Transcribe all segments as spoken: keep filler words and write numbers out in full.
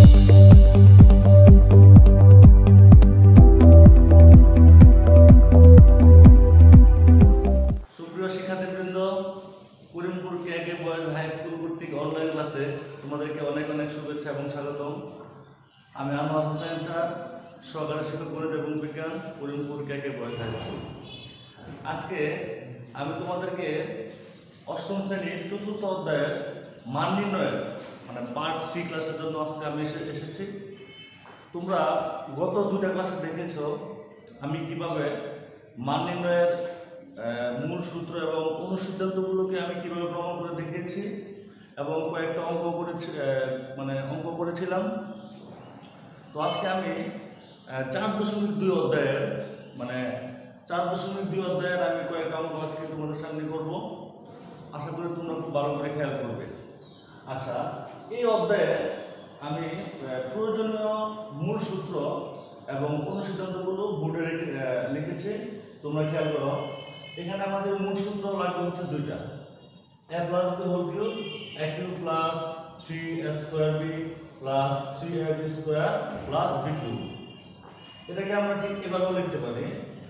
সুপ্রিয় শিক্ষার্থীবৃন্দ, Karimpur K K boys high school কর্তৃক অনলাইন ক্লাসে তোমাদেরকে অনেক অনেক শুভেচ্ছা এবং স্বাগতম। আমি আনোয়ার হোসেন স্যার, সহকারী শিক্ষক গণিত এবং বিজ্ঞান, Karimpur K K boys high school. আজকে আমি তোমাদেরকে অষ্টম শ্রেণীর চতুর্থ অধ্যায়ের মান নির্ণয়ের মানে পার্ট থ্রি ক্লাসের জন্য আজকে আমি এসে এসেছি। তোমরা গত দুইটা ক্লাসে দেখেছ আমি কিভাবে মান নির্ণয়ের মূল সূত্র এবং অনুসিদ্ধান্তগুলোকে আমি কিভাবে প্রমাণ করে দেখিয়েছি এবং কয়েকটা অঙ্ক করে মানে অঙ্ক করেছিলাম। তো আজকে আমি চার দশমিক দুই অধ্যায়ের মানে চার দশমিক দুই অধ্যায়ের আমি কয়েকটা অঙ্ক আজকে তোমাদের সামনে করব। আশা করি তোমরা খুব ভালো করে খেয়াল করবে। আচ্ছা, এই অধ্যায়ে আমি প্রয়োজনীয় মূল সূত্র এবং অনুসিদ্ধান্তগুলো বোর্ডে লিখেছি, তোমরা খেয়াল করো। এখানে আমাদের মূল সূত্র লাগবে হচ্ছে দুইটা, A plus B whole cube, A cube plus three A square B plus three A B square plus B cube. এটাকে আমরা ঠিক এভাবে লিখতে পারি।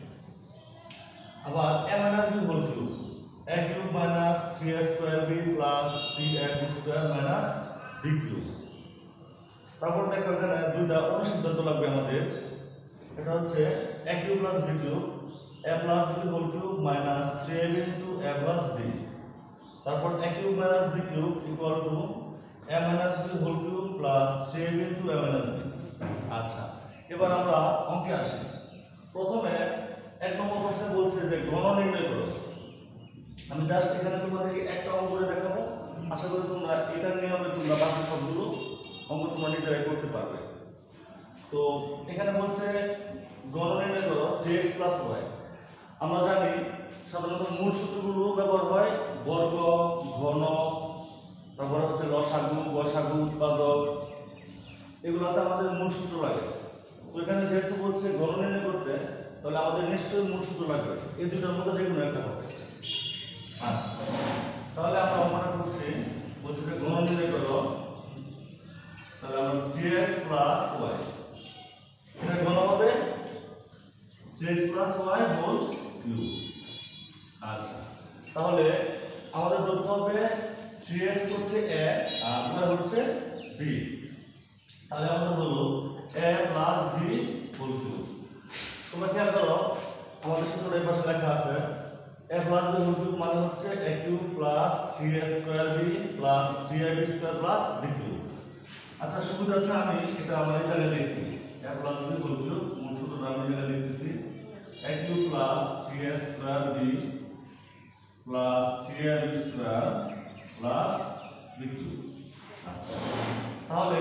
আবার A minus B whole cube, A cube minus three A square B plus three A B square minus B cube. তারপর দেখো এখানে দুইটা অনুসিদ্ধান্ত লাগবে আমাদের। এটা হচ্ছে A cube plus B cube, a plus b whole cube minus three A B into a plus b, তারপর a cube minus b cube equal to a minus b whole cube plus three A B into a minus b। আচ্ছা, এবার আমরা অঙ্কে আসি। প্রথমে এক নম্বর প্রশ্নে বলছে যে ঘন নির্ণয় করো। আমি জাস্ট এখানে তোমাদেরকে একটা অঙ্ক করে দেখাবো। আশা করি তোমরা এটার নিয়মে তোমরা বাকি সবগুলো অঙ্ক তোমরা নিজেরাই করতে পারবে। তো এখানে বলছে ঘন নির্ণয় করো থ্রি এক্স প্লাস ওয়াই। আমরা জানি সাধারণত মূল সূত্রগুলো ব্যবহার হয় বর্গ, ঘন, তারপরে হচ্ছে লসাগু, গসাগু, উৎপাদক, এগুলোতে আমাদের মূল সূত্র লাগে। তো এখানে যেহেতু বলছে ঘন নির্ণয় করতে, তাহলে আমাদের নিশ্চয়ই মূল সূত্র লাগবে। এই দুটার মধ্যে যে কোনো একটা হবে। আচ্ছা, তাহলে আমরা মনে করছি বলছে যে ঘন নির্ণয় করো, তাহলে আমরা থ্রি এক্স প্লাস ওয়াই, এটা ঘন হবে three X plus Y whole cube. আচ্ছা, তাহলে আমাদের ধরতে হবে থ্রি এক্স হচ্ছে a আর ওয়াই হচ্ছে b। তাহলে আমাদের হলো a plus b whole cube. তোমরা খেয়াল করো, আমাদের সূত্রটা এই পাশে লেখা আছে a plus b whole cube মানে হচ্ছে a cube plus three A square b plus three A B square plus b cube. আচ্ছা, সুবিধার্থে আমি এটা আমার এই জায়গায় লিখি, a plus b whole cube মূল সূত্রটা আমি এই জায়গায় লিখতেছি a cube plus three A square b plus three A B square plus b cube. আচ্ছা, তাহলে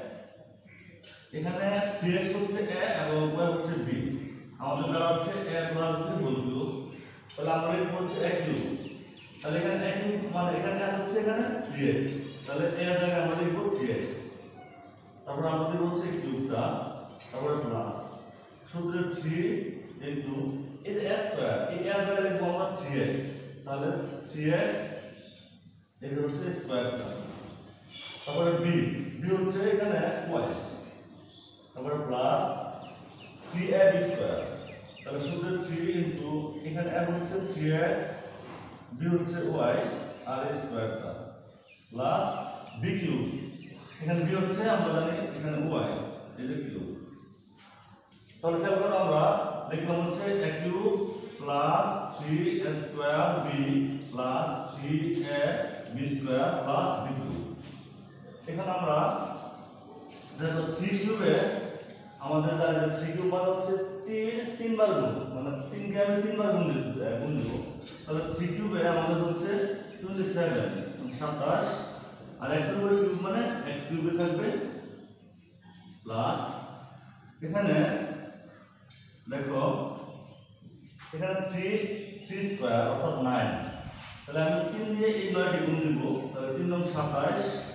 এখানে থ্রি এক্স হচ্ছে a এবং y হচ্ছে b, আমাদের দ্বারা হচ্ছে a plus b whole cube. তাহলে আমরা লিখব হচ্ছে a কিউব। তাহলে এখানে a কিউব মানে এখানে হচ্ছে এখানে থ্রি এক্স, তাহলে a এর জায়গায় আমরা লিখব থ্রি এক্স। তারপর আমাদের হচ্ছে কিউবটা, তারপরে প্লাস সূত্রে থ্রি ইনটু এই যে s স্কয়ার, এই এর জায়গায় লিখব আমরা থ্রি এক্স, তাহলে থ্রি এক্স এই যে হচ্ছে স্কয়ারটা। তারপরে b, b হচ্ছে এখানে y, তারপরে প্লাস থ্রি এ বি স্কয়ার, তাহলে সূত্রে থ্রি ইনটু এখানে a হচ্ছে থ্রি এক্স, b হচ্ছে y আর এই স্কয়ারটা প্লাস b কিউব। এখানে b হচ্ছে আমরা জানি এখানে y, এই যে কিউব। তাহলে খেয়াল করো, আমরা লিখলাম হচ্ছে a cube plus three A square b plus three A B square plus b cube. এখানে আমরা দেখো থ্রি কিউবে আমাদের জানি যে থ্রি কিউব মানে হচ্ছে তিন তিনবার গুণ, মানে তিনকে আমি তিনবার গুণ গুণ দেবো। তাহলে থ্রি কিউবে আমাদের হচ্ছে টোয়েন্টি সেভেন, সাতাশ, আর এক্স এর উপরে কিউব মানে এক্স কিউবে থাকবে প্লাস এখানে দেখো এখানে থ্রি থ্রি স্কয়ার অর্থাৎ নাইন, তাহলে আমি তিন দিয়ে এই নয়টি গুণ দিব, তাহলে তিন নং সাতাশ,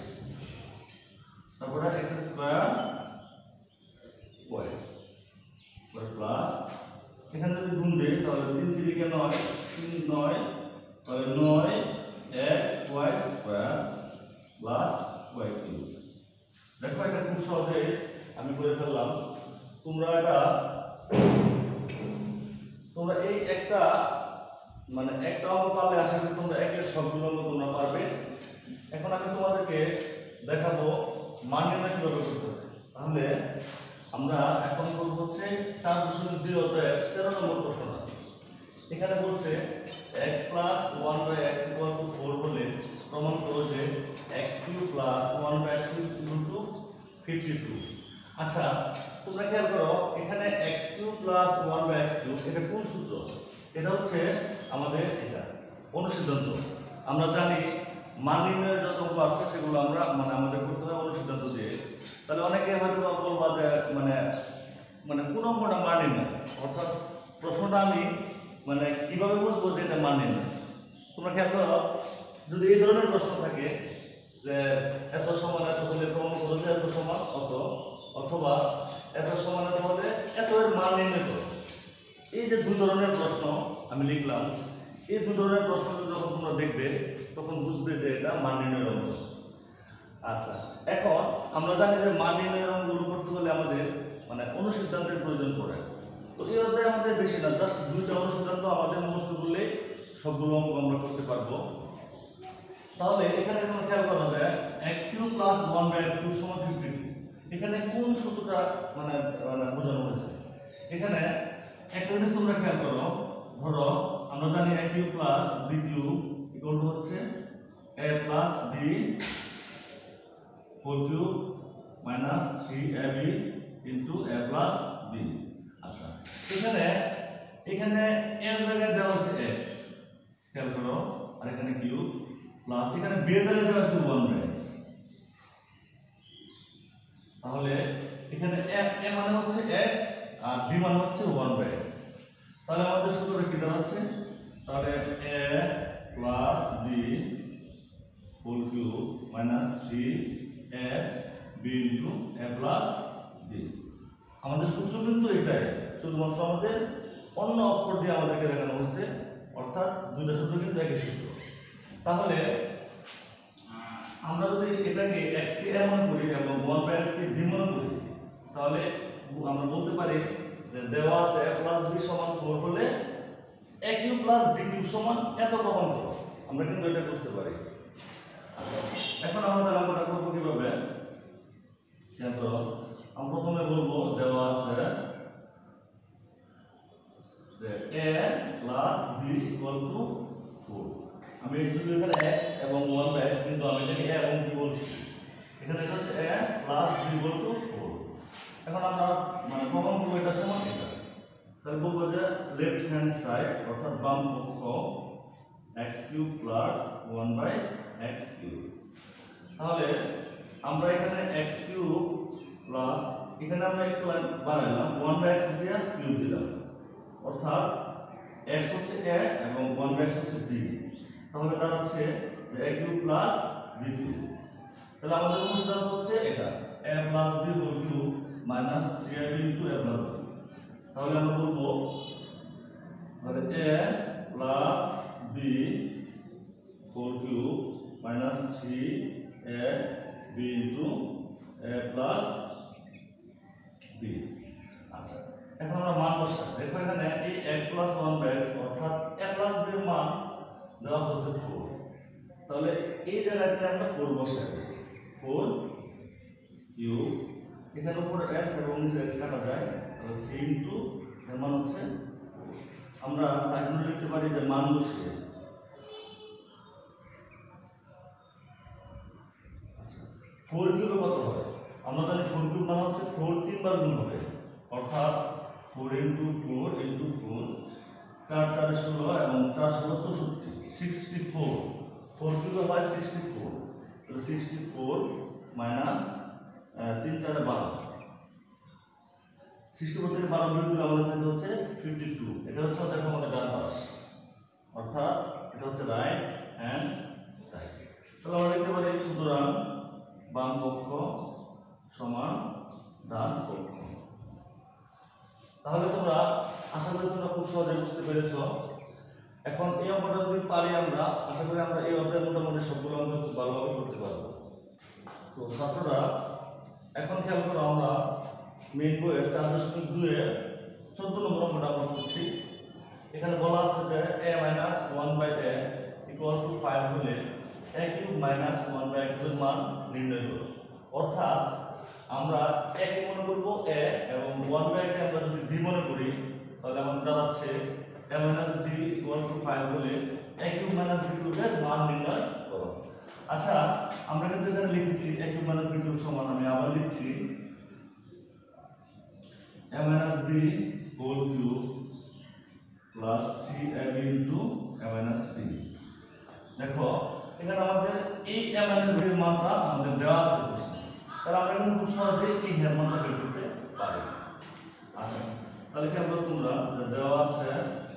তারপরে এক্স স্কয়ার ওয়াই প্লাস এখানে যদি গুণ দেই তাহলে তিন তিরিকে নয়, তিন নয়, তাহলে নয় x y square plus y cube. দেখো এটা খুব সহজে আমি করে ফেললাম। তোমরা এটা তোমরা এই একটা মানে একটা অঙ্ক পারলে আশা করি তোমরা একের সবগুলো অঙ্ক তোমরা পারবে। এখন আমি তোমাদেরকে দেখাবো মান নির্ণয় কিভাবে করতে হবে। তাহলে আমরা এখন করবো হচ্ছে চার দশমিক দুই অধ্যায়ের তেরো নম্বর প্রশ্নটা। এখানে বলছে x plus one by x equal to four হলে প্রমাণ করো যে x cube plus one by x equal to fifty two. আচ্ছা তোমরা খেয়াল করো এখানে x cube plus one by x cube এটা কোন সূত্র? এটা হচ্ছে আমাদের এটা অনুসিদ্ধান্ত। আমরা জানি মান নির্ণয়ের যত অঙ্ক আছে সেগুলো আমরা মানে আমাদের করতে হয় অনুসিদ্ধান্ত দিয়ে। তাহলে অনেকে হয়তো বলবা যে মানে মানে কোন অঙ্কটা মান নির্ণয়, অর্থাৎ প্রশ্নটা আমি মানে কিভাবে বুঝবো যে এটা মান নির্ণয়। তোমরা খেয়াল করো যদি এই ধরনের প্রশ্ন থাকে যে এত সমান এত হলে প্রমাণ করো যে এত সমান অত, অথবা এত সমান এত হলে এত এর মান নির্ণয় করো, এই যে দুই ধরনের প্রশ্ন আমি লিখলাম, এই দুই ধরনের প্রশ্ন যখন তোমরা দেখবে তখন বুঝবে যে এটা মান নির্ণয়ের অঙ্ক। আচ্ছা এখন আমরা জানি যে মান নির্ণয়ের অঙ্কগুলো করতে হলে আমাদের মানে অনুসিদ্ধান্তের প্রয়োজন পড়ে। তো এই অধ্যায়ে আমাদের বেশি না, জাস্ট দুইটা অনুসিদ্ধান্ত আমাদের মুখস্থ করলে সবগুলো অঙ্ক আমরা করতে পারবো। তাহলে এখানে তোমরা খেয়াল করো যে x cube plus one by x cube সমান ফিফটি টু। এখানে কোন সূত্রটা মানে মানে বোঝানো হয়েছে? এখানে একটা জিনিস তোমরা খেয়াল করো, ধরো আমরা জানি a cube plus b cube equal to হচ্ছে a plus b whole cube minus three A b into a plus b। আচ্ছা এখানে এখানে এর জায়গায় দেওয়া আছে x, খেয়াল করো, আর এখানে কিউব প্লাস এখানে b এর জায়গায় দেওয়া আছে ওয়ান বাই x। তাহলে এখানে a মানে হচ্ছে x আর b মানে হচ্ছে ওয়ান বাই x। তাহলে আমাদের সূত্রটা কি দাঁড়াচ্ছে? তাহলে a plus b whole cube minus three A b into a plus b। আমাদের সূত্র কিন্তু এটাই, শুধুমাত্র আমাদের অন্য অক্ষর দিয়ে আমাদেরকে দেখানো হয়েছে, অর্থাৎ দুইটা সূত্র কিন্তু একই সূত্র। তাহলে আমরা যদি এটাকে x কে a মনে করি এবং ওয়ান বাই x কে b মনে করি, তাহলে আমরা বলতে পারি যে দেওয়া আছে a প্লাস b সমান ফোর হলে a cube plus b cube সমান এত প্রমাণ করো। আমরা কিন্তু এটা বুঝতে পারি। এখন আমাদের অঙ্কটা করবো কিভাবে? খেয়াল করো, আমরা প্রথমে বলবো দেওয়া আছে যে a plus b equal to four. আমি যদি এখানে x এবং ওয়ান বাই x কিন্তু আমি এটাকে a এবং b বলছি, এখানে এটা হচ্ছে a plus b equal to four. এখন আমরা মানে প্রমাণ করবো এটা সমান এটা। তাহলে বলবো যে লেফট হ্যান্ড সাইড অর্থাৎ বাম পক্ষ x cube plus one by x cube. তাহলে আমরা এখানে x কিউব প্লাস এখানে আমরা একটু বাড়াইলাম ওয়ান বাই x দিয়ে কিউব দিলাম, অর্থাৎ x হচ্ছে a এবং ওয়ান বাই x হচ্ছে b। তাহলে দাঁড়াচ্ছে যে a cube plus b cube. তাহলে আমাদের অনুসিদ্ধান্ত হচ্ছে এটা a plus b whole cube minus three A b into a plus b। তাহলে আমরা বলবো তাহলে a plus b whole cube minus three A b into a plus b। আচ্ছা এখন আমরা মান বসাই। দেখো এখানে এই x plus one by x অর্থাৎ a প্লাস b এর মান দেওয়া হচ্ছে ফোর। তাহলে এই জায়গাটাতে আমরা ফোর বসাই, ফোর কিউব এখানে উপরে x এবং নিচে x কাটা যায়, তাহলে থ্রি ইনটু এর মান হচ্ছে ফোর। আমরা সাইডে লিখতে পারি যে মান বসিয়ে। আচ্ছা ফোর কিউবে কত হবে? আমরা জানি ফোর কিউব মানে হচ্ছে ফোর তিনবার গুণ হবে, অর্থাৎ four into four into four, চার চারে ষোলো এবং চার ষোলো চৌষট্টি, সিক্সটি ফোর। ফোর কিউবে হয় সিক্সটি ফোর, তাহলে সিক্সটি ফোর মাইনাস তিন চারে বারো, সিক্সটি ফোর থেকে বারো বিয়োগ দিলে আমাদের থাকে হচ্ছে ফিফটি টু। এটা হচ্ছে দেখো আমাদের ডান পাশ, অর্থাৎ এটা হচ্ছে রাইট হ্যান্ড সাইড। তাহলে আমরা লিখতে পারি সুতরাং বাম পক্ষ সমান ডান পক্ষ। তাহলে তোমরা আশা করি তোমরা খুব সহজে বুঝতে পেরেছ। এখন এই অঙ্কটা যদি পারি আমরা, আশা করি আমরা এই অধ্যায়ের মোটামুটি সবগুলো অঙ্ক খুব ভালোভাবে করতে পারবো। তো ছাত্ররা এখন খেয়াল করো আমরা মেন বইয়ের চার দশমিক দুয়ে চোদ্দ নম্বর অঙ্কটা আমরা করছি। এখানে বলা আছে যে a minus one by a equal to five হলে a cube minus one by a কিউবের মান নির্ণয় করো। অর্থাৎ আমরা a কে মনে করবো a এবং ওয়ান বাই a কে আমরা যদি b মনে করি তাহলে আমাদের দাঁড়াচ্ছে a minus b equal to five হলে a কিউব মাইনাস b কিউবের মান নির্ণয় করো। আচ্ছা আমরা কিন্তু এখানে লিখেছি a cube minus b cube সমান, আমি আবার লিখছি a minus b whole cube plus three a b into a minus b। দেখো এখানে আমাদের এই a minus b এর মানটা আমাদের দেওয়া আছে প্রশ্নে, তাহলে আমরা কিন্তু খুব সহজেই এই এর মানটা বের করতে পারি। আচ্ছা তাহলে কি আমরা তোমরা দেওয়া আছে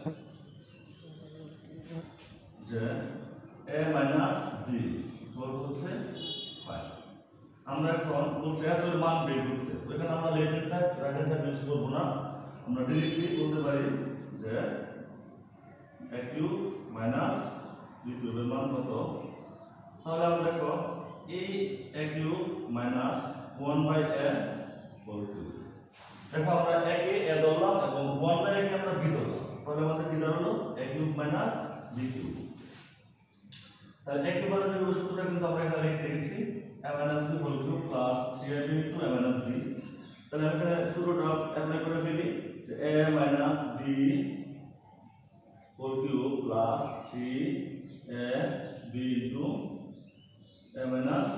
যে a minus b বল হচ্ছে ফাইভ। আমরা এখন বলছি এর মান বের করতে, তো এখানে আমরা left hand side right hand side use করব না, আমরা ডাইরেক্টলি বলতে পারি যে a কিউব মাইনাস b কিউবের মান কত। তাহলে আমরা দেখো এই a cube minus one by a whole cube, দেখো আমরা a কে a ধরলাম এবং ওয়ান বাই a কে আমরা b ধরলাম, তাহলে আমাদের কি দাঁড়ালো a cube minus b cube. তাহলে a কিউব মাইনাস b কিউবের সূত্রটা কিন্তু আমরা এখানে লিখে রেখেছি a minus b whole cube plus three a b into a minus b। তাহলে আমি এখানে সূত্রটা অ্যাপ্লাই করে ফেলি যে a minus b whole cube plus three a b into a minus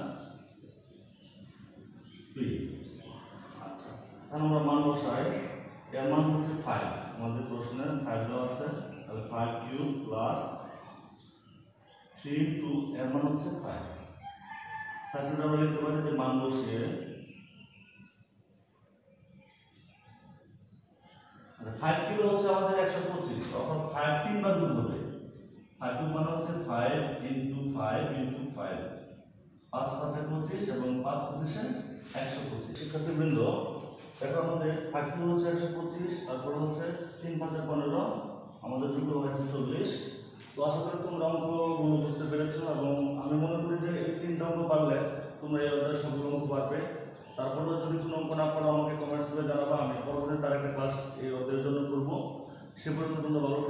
b। আচ্ছা তাহলে আমরা মান বসাই, এর মান হচ্ছে ফাইভ, আমাদের প্রশ্নে ফাইভ দেওয়া আছে, তাহলে five cube plus three two এর মান হচ্ছে ফাইভ। সার্কিট আমরা লিখতে পারি যে মান বসিয়ে ফাইভ কিলো হচ্ছে আমাদের একশো পঁচিশ, অর্থাৎ ফাইভ তিনবার গুণ হবে। ফাইভ কিউব মানে হচ্ছে five into five into five, পাঁচ পাঁচে পঁচিশ এবং পাঁচ পঁচিশে একশো পঁচিশ। শিক্ষার্থীবৃন্দ দেখো আমাদের ফাইভ কিলো হচ্ছে একশো পঁচিশ, তারপরে হচ্ছে তিন পাঁচে পনেরো, আমাদের দুটো একশো চল্লিশ। তো আশা করি তোমরা অঙ্কগুলো বুঝতে পেরেছো এবং আমি মনে করি যে এই তিনটা অঙ্ক পারলে তোমরা এই অধ্যায় সবগুলো অঙ্ক পারবে। তারপরেও যদি কোনো অঙ্ক না পারো আমাকে কমেন্টস করে জানাবা, আমি পরবর্তীতে তার একটা ক্লাস এই অধ্যায়ের জন্য করবো। সে পর্যন্ত তোমরা ভালো